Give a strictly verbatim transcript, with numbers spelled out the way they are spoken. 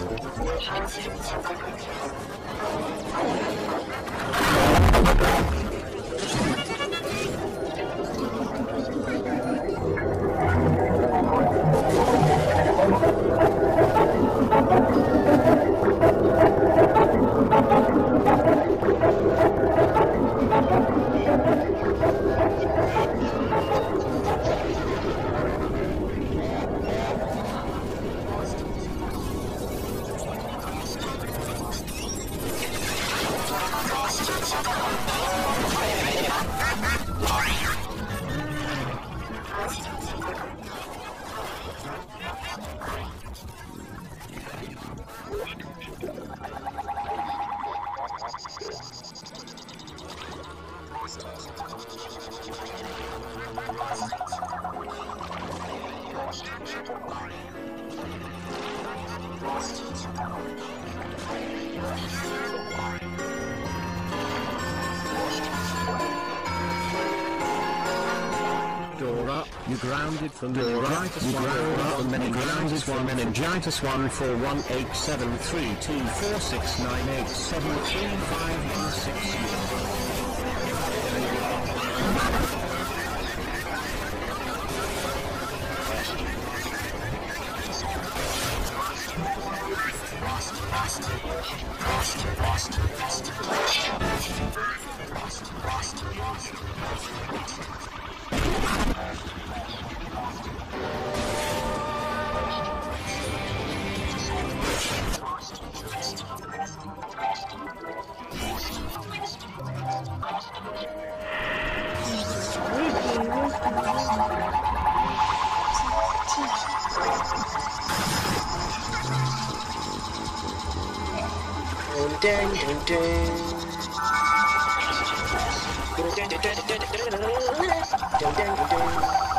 Dora, you grounded from meningitis one. Dora, from meningitis one. Meningitis one four one eight seven three two four six nine eight seven three five one six. Dun, dun, dun. Dun, dun, dun, dun, dun, dun, dun, dun, dun, dun, dun.